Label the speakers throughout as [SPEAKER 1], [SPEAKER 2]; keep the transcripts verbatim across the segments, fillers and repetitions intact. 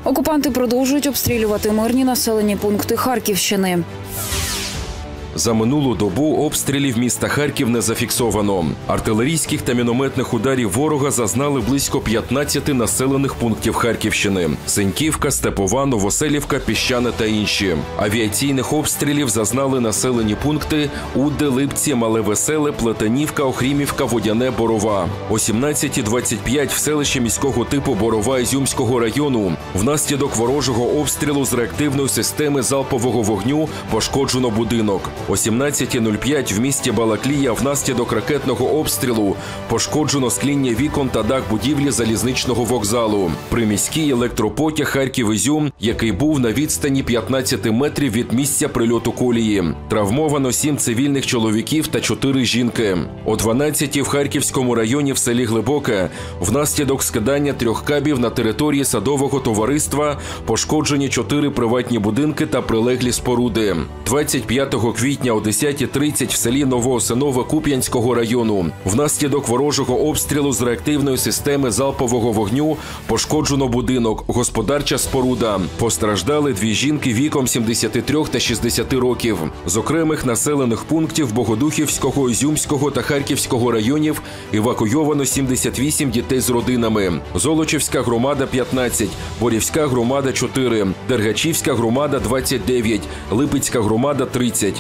[SPEAKER 1] Окупанти продовжують обстрілювати мирні населені пункти Харківщини.
[SPEAKER 2] За минулу добу обстрілів міста Харків не зафіксовано. Артилерійських та мінометних ударів ворога зазнали близько п'ятнадцяти населених пунктів Харківщини – Сеньківка, Степова, Новоселівка, Піщане та інші. Авіаційних обстрілів зазнали населені пункти Уде, Липці, Мале Веселе, Плетенівка, Охрімівка, Водяне, Борова. О сімнадцятій двадцять п'ять в селищі міського типу Борова Ізюмського району внаслідок ворожого обстрілу з реактивної системи залпового вогню пошкоджено будинок. О сімнадцятій нуль п'ять в місті Балаклія внаслідок ракетного обстрілу пошкоджено скління вікон та дах будівлі залізничного вокзалу. Приміський електропотяг Харків-Ізюм, який був на відстані п'ятнадцяти метрів від місця прильоту колії. Травмовано сім цивільних чоловіків та чотири жінки. О дванадцятій в Харківському районі в селі Глибоке внаслідок скидання трьох кабів на території садового товариства пошкоджені чотири приватні будинки та прилеглі споруди. двадцять п'ятого квітня о десятій тридцять в селі Новоосинове Куп'янського району внаслідок ворожого обстрілу з реактивної системи залпового вогню пошкоджено будинок, господарча споруда. Постраждали дві жінки віком сімдесят три та шістдесят років. З окремих населених пунктів Богодухівського, Ізюмського та Харківського районів евакуйовано сімдесят вісім дітей з родинами. Золочівська громада – п'ятнадцять, Борівська громада – чотири, Дергачівська громада – двадцять дев'ять, Липецька громада – тридцять.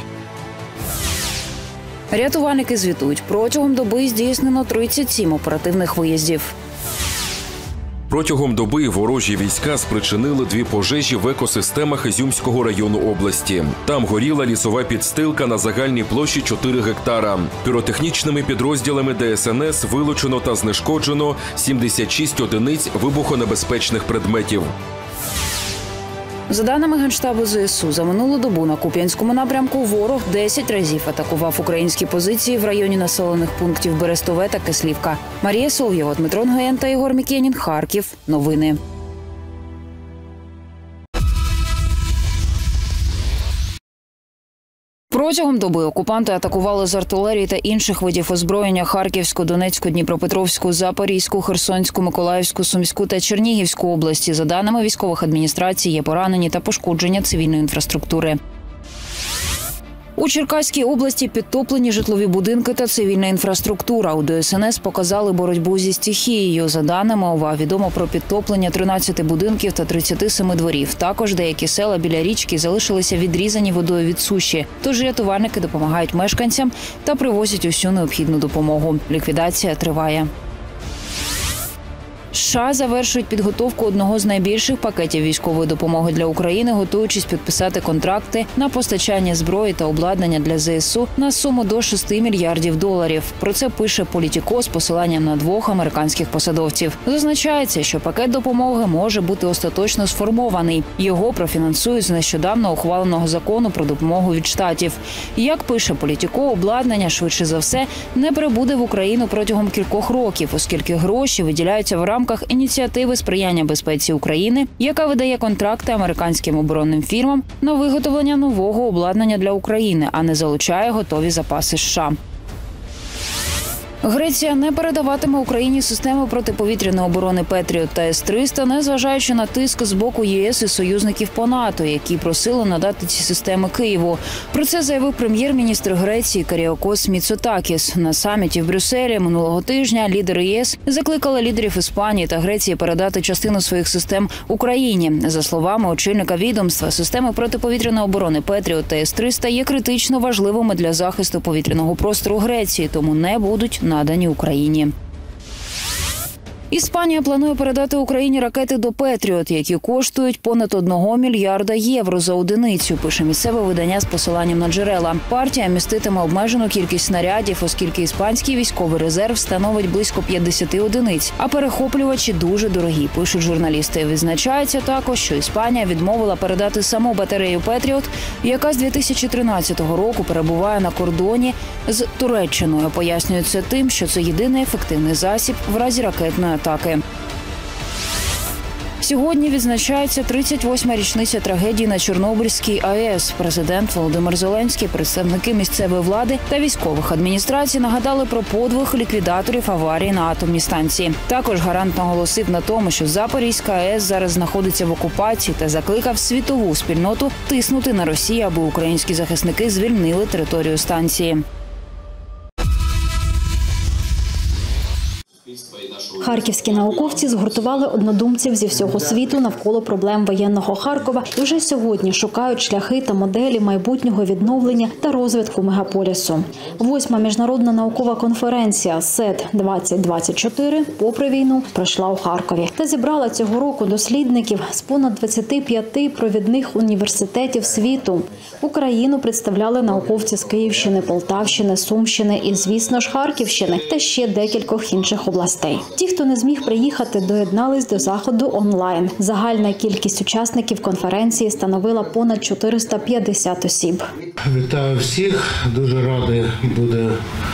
[SPEAKER 1] Рятувальники звітують, протягом доби здійснено тридцять сім оперативних виїздів.
[SPEAKER 2] Протягом доби ворожі війська спричинили дві пожежі в екосистемах Ізюмського району області. Там горіла лісова підстилка на загальній площі чотири гектара. Піротехнічними підрозділами Де Ес Ен Ес вилучено та знешкоджено сімдесят шість одиниць вибухонебезпечних предметів.
[SPEAKER 1] За даними Генштабу Зе Ес У, за минулу добу на Куп'янському напрямку ворог десять разів атакував українські позиції в районі населених пунктів Берестове та Кислівка. Марія Соловйова, Дмитро Нгоєн та Ігор Мікенін. Харків. Новини. Протягом доби окупанти атакували з артилерії та інших видів озброєння Харківську, Донецьку, Дніпропетровську, Запорізьку, Херсонську, Миколаївську, Сумську та Чернігівську області. За даними військових адміністрацій, є поранені та пошкодження цивільної інфраструктури. У Черкаській області підтоплені житлові будинки та цивільна інфраструктура. У Де Ес Ен Ес показали боротьбу зі стихією. За даними О В А, відомо про підтоплення тринадцяти будинків та тридцяти семи дворів. Також деякі села біля річки залишилися відрізані водою від суші. Тож рятувальники допомагають мешканцям та привозять усю необхідну допомогу. Ліквідація триває. США завершують підготовку одного з найбільших пакетів військової допомоги для України, готуючись підписати контракти на постачання зброї та обладнання для Зе Ес У на суму до шести мільярдів доларів. Про це пише Політіко з посиланням на двох американських посадовців. Зазначається, що пакет допомоги може бути остаточно сформований. Його профінансують з нещодавно ухваленого закону про допомогу від штатів. Як пише Політіко, обладнання, швидше за все, не прибуде в Україну протягом кількох років, оскільки гроші виділяються в рамках ініціативи сприяння безпеці України, яка видає контракти американським оборонним фірмам на виготовлення нового обладнання для України, а не залучає готові запаси США. Греція не передаватиме Україні системи протиповітряної оборони «Петріот» та С триста, незважаючи на тиск з боку Є Ес і союзників по НАТО, які просили надати ці системи Києву. Про це заявив прем'єр-міністр Греції Каріакос Міцотакіс. На саміті в Брюсселі минулого тижня лідери Є Ес закликали лідерів Іспанії та Греції передати частину своїх систем Україні. За словами очільника відомства, системи протиповітряної оборони «Петріот» та С триста є критично важливими для захисту повітряного простору Греції, тому не будуть надані Україні. Іспанія планує передати Україні ракети до «Петріот», які коштують понад одного мільярда євро за одиницю, пише місцеве видання з посиланням на джерела. Партія міститиме обмежену кількість снарядів, оскільки іспанський військовий резерв становить близько п'ятдесят одиниць, а перехоплювачі дуже дорогі, пишуть журналісти. Відзначається також, що Іспанія відмовила передати саму батарею «Петріот», яка з дві тисячі тринадцятого року перебуває на кордоні з Туреччиною. Пояснюється тим, що це єдиний ефективний засіб в разі ракетної атаки. Сьогодні відзначається тридцять восьма річниця трагедії на Чорнобильській АЕС. Президент Володимир Зеленський, представники місцевої влади та військових адміністрацій нагадали про подвиг ліквідаторів аварії на атомній станції. Також гарант наголосив на тому, що Запорізька АЕС зараз знаходиться в окупації та закликав світову спільноту тиснути на Росію, аби українські захисники звільнили територію станції.
[SPEAKER 3] Харківські науковці згуртували однодумців зі всього світу навколо проблем воєнного Харкова і вже сьогодні шукають шляхи та моделі майбутнього відновлення та розвитку мегаполісу. Восьма міжнародна наукова конференція СЕТ двадцять двадцять чотири попри війну пройшла у Харкові та зібрала цього року дослідників з понад двадцяти п'яти провідних університетів світу. Україну представляли науковці з Київщини, Полтавщини, Сумщини і, звісно ж, Харківщини та ще декількох інших областей. Ті, хто не зміг приїхати, доєднались до заходу онлайн. Загальна кількість учасників конференції становила понад чотириста п'ятдесят осіб.
[SPEAKER 4] Вітаю всіх, дуже радий бути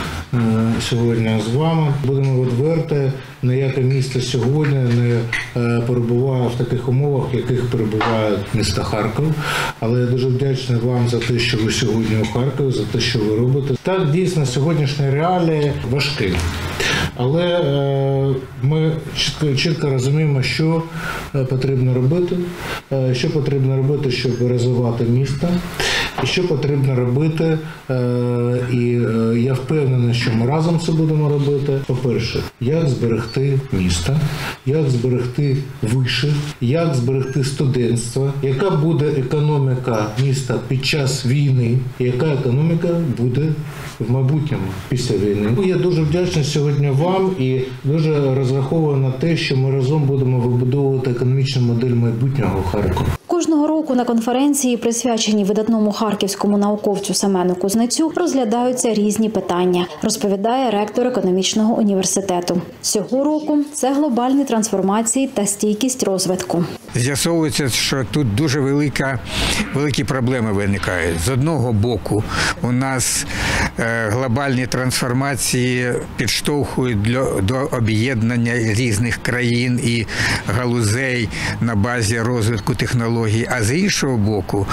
[SPEAKER 4] сьогодні з вами. Будемо відверті, ніяке місто сьогодні не перебуває в таких умовах, в яких перебуває місто Харків. Але я дуже вдячний вам за те, що ви сьогодні у Харкові, за те, що ви робите. Так, дійсно, сьогоднішні реалії важкі. Але е, ми чітко, чітко розуміємо, що потрібно робити, е, що потрібно робити, щоб розвивати місто, і що потрібно робити, е, і е, я впевнений, що ми разом це будемо робити. По-перше, як зберегти місто, як зберегти виші, як зберегти студентство, яка буде економіка міста під час війни, і яка економіка буде в майбутньому після війни. Я дуже вдячний сьогодні вам і дуже розраховую на те, що ми разом будемо вибудовувати економічну модель майбутнього Харкова.
[SPEAKER 3] Кожного року на конференції, присвяченій видатному харківському науковцю Семену Кузнецю, розглядаються різні питання, розповідає ректор економічного університету. Цього року це глобальні трансформації та стійкість розвитку.
[SPEAKER 5] З'ясовується, що тут дуже велика, великі проблеми виникають. З одного боку, у нас е, глобальні трансформації підштовхують до, до об'єднання різних країн і галузей на базі розвитку технологій, а з іншого боку,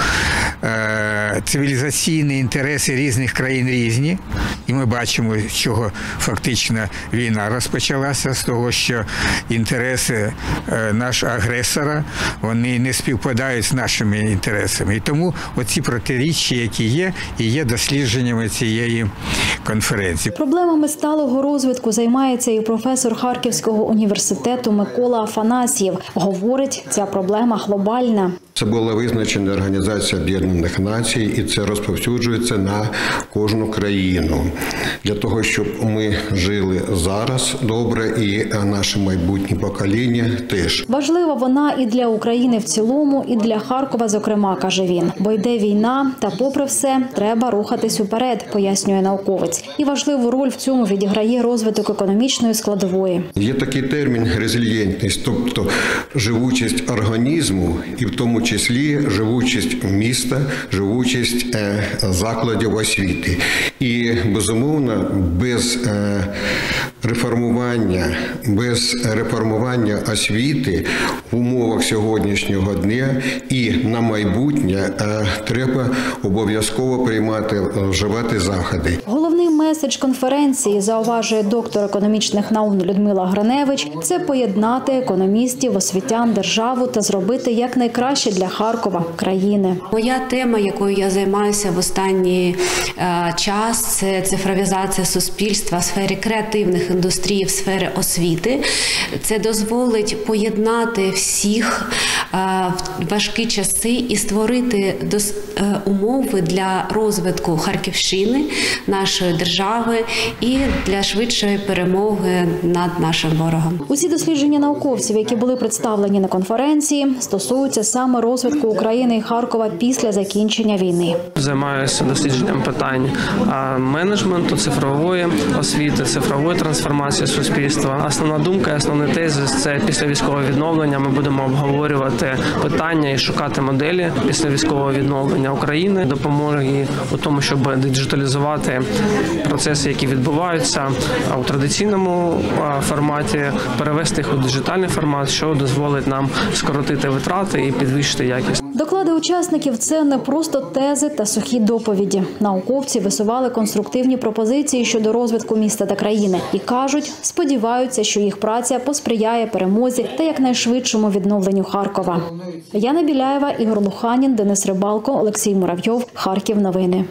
[SPEAKER 5] е, цивілізаційні інтереси різних країн різні. І ми бачимо, з чого фактично війна розпочалася, з того, що інтереси е, нашого агресора, вони не співпадають з нашими інтересами. І тому оці протиріччя, які є, і є дослідженнями цієї конференції.
[SPEAKER 3] Проблемами сталого розвитку займається і професор Харківського університету Микола Афанасьєв. Говорить, ця проблема глобальна.
[SPEAKER 6] Це була визначена Організація Об'єднаних Націй, і це розповсюджується на кожну країну. Для того, щоб ми жили зараз добре і наше майбутнє покоління теж.
[SPEAKER 3] Важлива вона і для України в цілому, і для Харкова зокрема, каже він. Бо йде війна, та попри все, треба рухатись уперед, пояснює науковець. І важливу роль в цьому відіграє розвиток економічної складової.
[SPEAKER 6] Є такий термін резильєнтність, тобто живучість організму, і в тому числі живучість міста, живучість закладів освіти. І, безумовно, без реформування, без реформування освіти в умовах сьогоднішнього дня і на майбутнє треба обов'язково приймати, вживати заходи.
[SPEAKER 3] Головний меседж конференції, зауважує доктор економічних наук Людмила Гриневич, це поєднати економістів, освітян, державу та зробити якнайкраще для Харкова, країни.
[SPEAKER 7] Моя тема, якою я займаюся в останній е, час, це цифровізація суспільства в сфері креативних індустрій, в сфері освіти. Це дозволить поєднати всіх е, в важкі часи і створити дос, е, умови для розвитку Харківщини, нашої держави і для швидшої перемоги над нашим ворогом.
[SPEAKER 3] Усі дослідження науковців, які були представлені на конференції, стосуються саме розвитку України і Харкова після закінчення війни.
[SPEAKER 8] Займаюся дослідженням питань менеджменту, цифрової освіти, цифрової трансформації суспільства. Основна думка і основний тезис – це після військового відновлення ми будемо обговорювати питання і шукати моделі після військового відновлення України, допомоги у тому, щоб диджиталізувати процеси, які відбуваються у традиційному форматі, перевести їх у диджитальний формат, що дозволить нам скоротити витрати і підвищити якість.
[SPEAKER 3] Доклади учасників – це не просто тези та сухі доповіді. Науковці висували конструктивні пропозиції щодо розвитку міста та країни і кажуть, сподіваються, що їх праця посприяє перемозі та якнайшвидшому відновленню Харкова. Яна Біляєва, Ігор Луханін, Денис Рибалко, Олексій Муравйов. Харків новини.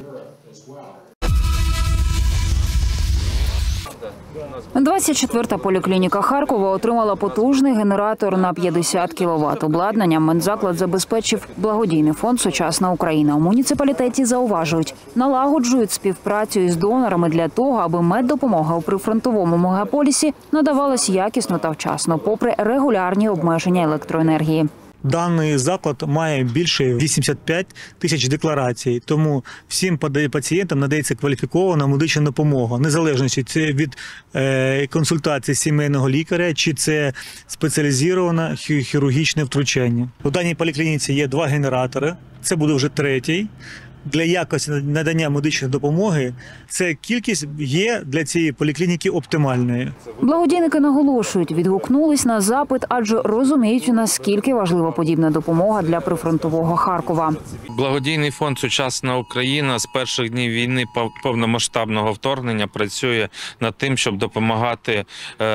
[SPEAKER 1] двадцять четверта поліклініка Харкова отримала потужний генератор на п'ятдесят кіловат. Обладнанням медзаклад забезпечив благодійний фонд «Сучасна Україна». У муніципалітеті зауважують, налагоджують співпрацю із донорами для того, аби меддопомога у прифронтовому мегаполісі надавалась якісно та вчасно, попри регулярні обмеження електроенергії.
[SPEAKER 9] Даний заклад має більше вісімдесят п'ять тисяч декларацій, тому всім пацієнтам надається кваліфікована медична допомога, незалежно чи це від е, консультації сімейного лікаря, чи це спеціалізоване хірургічне втручання. У даній поліклініці є два генератори, це буде вже третій. Для якості надання медичної допомоги ця кількість є для цієї поліклініки оптимальною.
[SPEAKER 1] Благодійники наголошують, відгукнулись на запит, адже розуміють, наскільки важлива подібна допомога для прифронтового Харкова.
[SPEAKER 10] Благодійний фонд «Сучасна Україна» з перших днів війни повномасштабного вторгнення працює над тим, щоб допомагати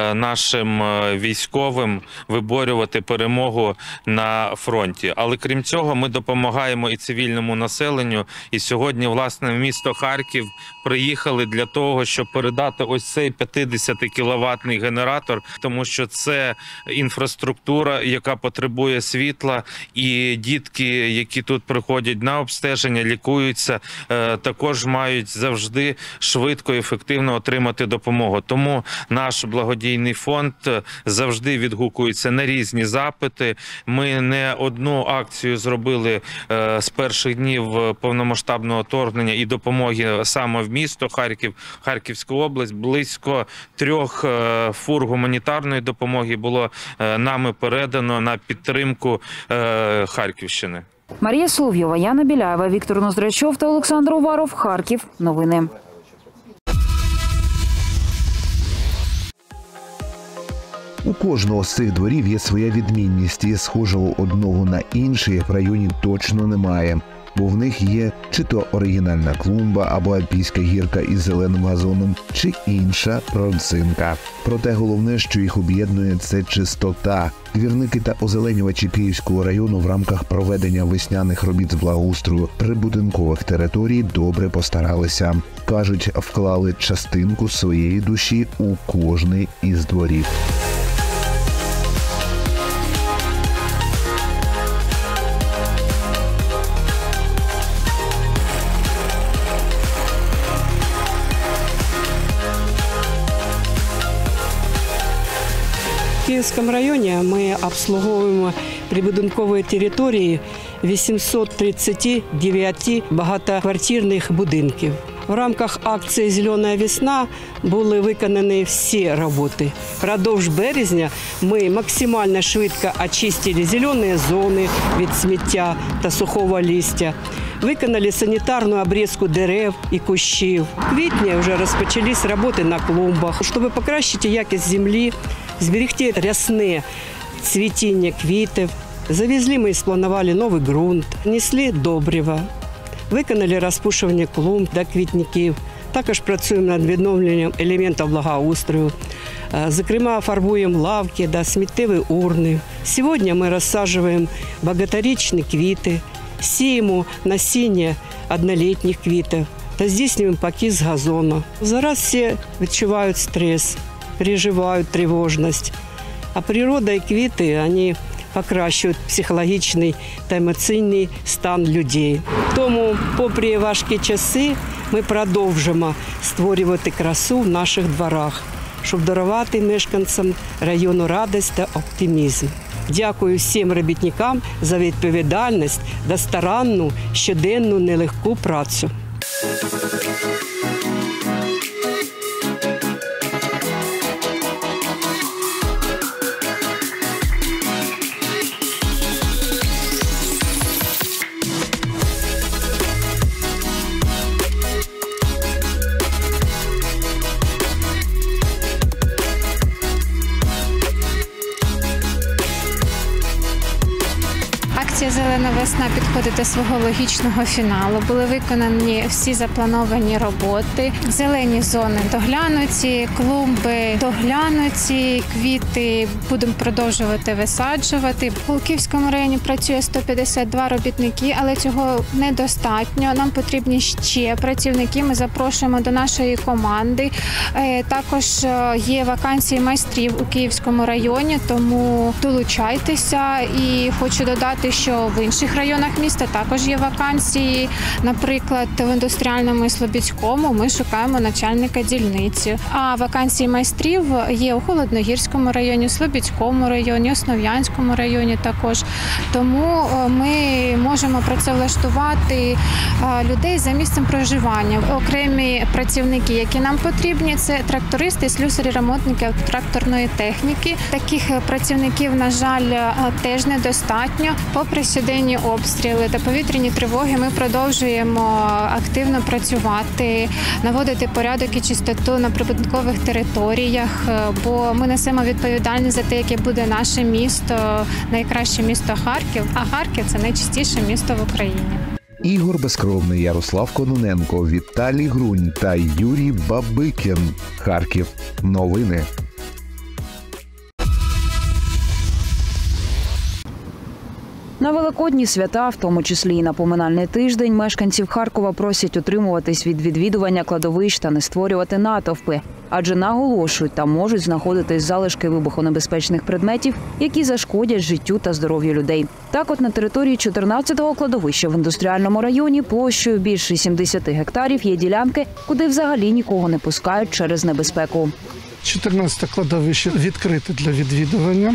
[SPEAKER 10] нашим військовим виборювати перемогу на фронті. Але крім цього, ми допомагаємо і цивільному населенню. І сьогодні, власне, в місто Харків приїхали для того, щоб передати ось цей п'ятдесятикіловатний генератор, тому що це інфраструктура, яка потребує світла, і дітки, які тут приходять на обстеження, лікуються, також мають завжди швидко і ефективно отримати допомогу. Тому наш благодійний фонд завжди відгукується на різні запити. Ми не одну акцію зробили з перших днів повномасштабного вторгнення і допомоги саме в місто Харків, Харківську область. Близько трьох фур гуманітарної допомоги було нами передано на підтримку Харківщини.
[SPEAKER 1] Марія Соловйова, Яна Біляєва, Віктор Ноздрачов та Олександр Уваров. Харків новини.
[SPEAKER 11] У кожного з цих дворів є своя відмінність, і схожого одного на інший в районі точно немає. Бо в них є чи то оригінальна клумба, або альпійська гірка із зеленим газоном, чи інша родзинка. Проте головне, що їх об'єднує – це чистота. Двірники та озеленювачі Київського району в рамках проведення весняних робіт з благоустрою прибудинкових територій добре постаралися. Кажуть, вклали частинку своєї душі у кожний із дворів.
[SPEAKER 12] В Київському районі ми обслуговуємо прибудинкові території вісімсот тридцять дев'ять багатоквартирних будинків. В рамках акції «Зелена весна» були виконані всі роботи. Впродовж березня ми максимально швидко очистили зелені зони від сміття та сухого листя, виконали санітарну обрізку дерев і кущів. В квітні вже розпочались роботи на клумбах, щоб покращити якість землі, зберегти рясне цвітіння квітів. Завезли ми і спланували новий ґрунт, несли добрива, виконали розпушування клумб та квітників. Також працюємо над відновленням елементів благоустрою. Зокрема, фарбуємо лавки та сміттєві урни. Сьогодні ми розсаджуємо багаторічні квіти, сіємо насіння однолітніх квітів та здійснюємо покіс газону. Зараз всі відчувають стрес, переживають тривожність. А природа і квіти, вони покращують психологічний та емоційний стан людей. Тому, попри важкі часи, ми продовжимо створювати красу в наших дворах, щоб дарувати мешканцям району радість та оптимізм. Дякую всім робітникам за відповідальність та старанну щоденну нелегку працю.
[SPEAKER 13] Акція «Зелена весна» підходить до свого логічного фіналу. Були виконані всі заплановані роботи. Зелені зони доглянуті, клумби доглянуті, квіти будемо продовжувати висаджувати. У Київському районі працює сто п'ятдесят два робітники, але цього недостатньо. Нам потрібні ще працівники. Ми запрошуємо до нашої команди. Також є вакансії майстрів у Київському районі, тому долучайтеся. І хочу додати, що в інших районах міста також є вакансії. Наприклад, в індустріальному і Слобідському ми шукаємо начальника дільниці. А вакансії майстрів є у Холодногірському районі, Слобідському районі, Основ'янському районі також. Тому ми можемо працевлаштувати людей за місцем проживання. Окремі працівники, які нам потрібні, це трактористи, слюсарі, ремонтники тракторної техніки. Таких працівників, на жаль, теж недостатньо. Попри щоденні обстріли та повітряні тривоги, ми продовжуємо активно працювати, наводити порядок і чистоту на прибудинкових територіях, бо ми несемо відповідальність за те, яке буде наше місто, найкраще місто Харків, а Харків – це найчистіше місто в Україні.
[SPEAKER 11] Ігор Безкровний, Ярослав Кононенко, Віталій Грунь та Юрій Бабикін. Харків. Новини.
[SPEAKER 1] На Великодні свята, в тому числі і на поминальний тиждень, мешканців Харкова просять утримуватись від відвідування кладовищ та не створювати натовпи. Адже наголошують, там можуть знаходитись залишки вибухонебезпечних предметів, які зашкодять життю та здоров'ю людей. Так от на території чотирнадцятого кладовища в індустріальному районі площею більше сімдесят гектарів є ділянки, куди взагалі нікого не пускають через небезпеку.
[SPEAKER 14] чотирнадцяте кладовище відкрите для відвідування,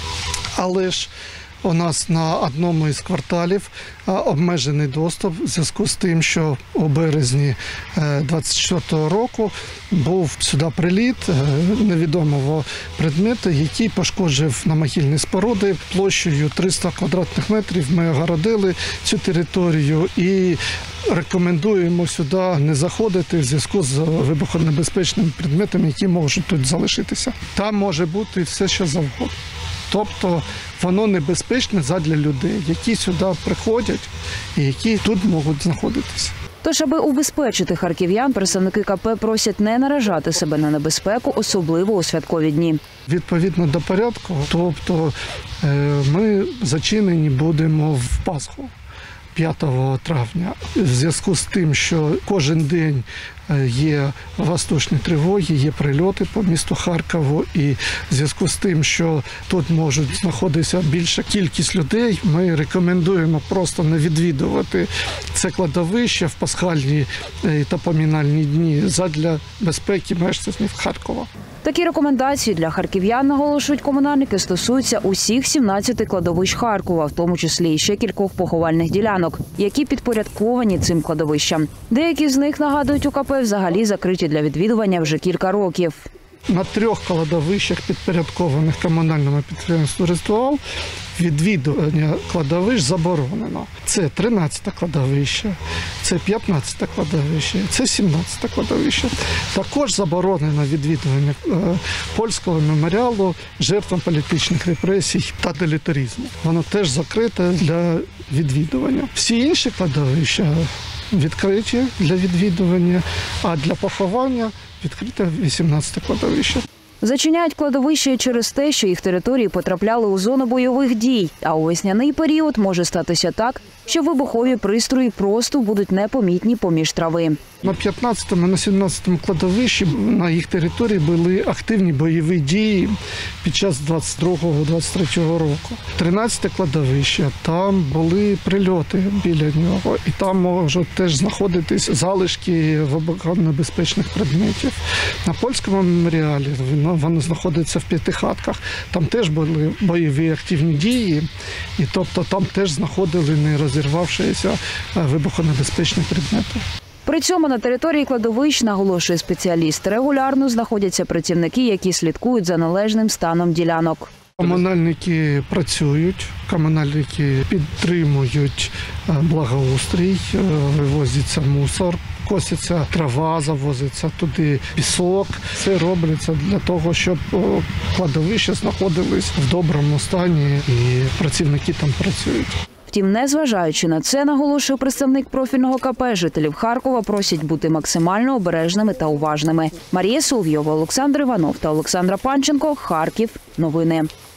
[SPEAKER 14] але ж у нас на одному із кварталів обмежений доступ в зв'язку з тим, що у березні двадцять четвертого року був сюди приліт невідомого предмету, який пошкоджив намогильні споруди площею триста квадратних метрів. Ми огородили цю територію і рекомендуємо сюди не заходити в зв'язку з вибухонебезпечними предметами, які можуть тут залишитися. Там може бути все, що завгодно. Тобто воно небезпечне задля людей, які сюди приходять і які тут можуть знаходитися.
[SPEAKER 1] Тож, аби убезпечити харків'ян, представники КП просять не наражати себе на небезпеку, особливо у святкові дні.
[SPEAKER 14] Відповідно до порядку, тобто ми зачинені будемо в Пасху п'ятого травня. В зв'язку з тим, що кожен день є воздушні тривоги, є прильоти по місту Харкову, і в зв'язку з тим, що тут можуть знаходитися більша кількість людей, ми рекомендуємо просто не відвідувати це кладовище в пасхальні та поминальні дні задля безпеки мешканців Харкова.
[SPEAKER 1] Такі рекомендації для харків'ян, наголошують комунальники, стосуються усіх сімнадцяти кладовищ Харкова, в тому числі і ще кількох поховальних ділянок, які підпорядковані цим кладовищам. Деякі з них, нагадують у КП, взагалі закриті для відвідування вже кілька років.
[SPEAKER 14] На трьох кладовищах, підпорядкованих комунальному підприємству «Ритуал», відвідування кладовищ заборонено. Це тринадцяте кладовище, це п'ятнадцяте кладовище, це сімнадцяте кладовище. Також заборонено відвідування польського меморіалу жертвам політичних репресій та делітаризму. Воно теж закрите для відвідування. Всі інші кладовища відкриті для відвідування, а для поховання відкрите вісімнадцяте кладовище.
[SPEAKER 1] Зачиняють кладовища через те, що їх території потрапляли у зону бойових дій, а у весняний період може статися так, що вибухові пристрої просто будуть непомітні поміж трави.
[SPEAKER 14] На п'ятнадцятому, на сімнадцятому кладовищі на їх території були активні бойові дії під час двадцять другого - двадцять третього року. тринадцяте кладовище, там були прильоти біля нього, і там можуть теж знаходитись залишки вибухонебезпечних предметів. На польському меморіалі воно знаходиться в П'ятихатках, там теж були бойові активні дії, і тобто там теж знаходили не розірвавшися вибухонебезпечні предмети.
[SPEAKER 1] При цьому на території кладовищ, наголошує спеціаліст, регулярно знаходяться працівники, які слідкують за належним станом ділянок.
[SPEAKER 14] Комунальники працюють, комунальники підтримують благоустрій, вивозиться мусор, коситься трава, завозиться туди пісок. Все робиться для того, щоб кладовища знаходились в доброму стані і працівники там працюють.
[SPEAKER 1] Втім, незважаючи на це, наголошує представник профільного ка пе, жителів Харкова просять бути максимально обережними та уважними. Марія Соловйова, Олександр Іванов та Олександра Панченко. Харків. Новини.